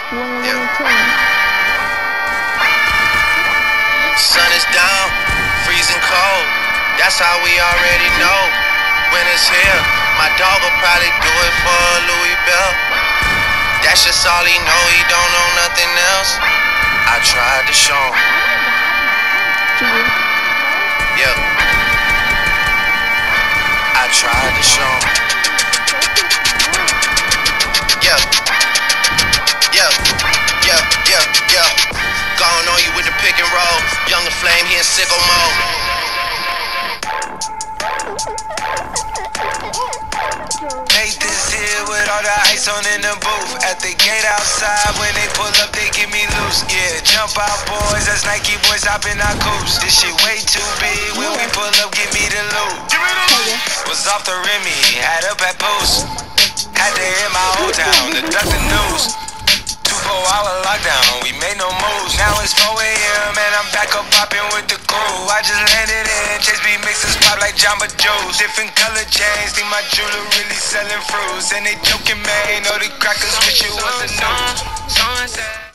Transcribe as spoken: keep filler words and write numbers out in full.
Yeah. Sun is down, freezing cold. That's how we already know. Winter's here. My dog will probably do it for a Louis Bell. That's just all he know. He don't know nothing else. I tried to show him. Yeah. I tried to show him. Yeah. Yeah. Yeah. Yeah. Yeah. Gone on you with the pick and roll. Younger flame, he in sicko mode. Nathan's here with all the ice on in the booth. At the gate outside, when they pull up, they get me loose. Yeah, jump out, boys. That's Nike boys hopping our coops. This shit way too big. When we pull up, give me the loot. Was off the Remy, had up at post. Had to hit my old town to duck the news. Two-four hour lockdown, we made no moves. Now it's four A M and I'm back up popping with the crew. I just landed in, Chase B mixes pop like Jamba Joe's. Different color chains, think my jeweler really selling fruits. And they joking, man, know the crackers wish it was a news.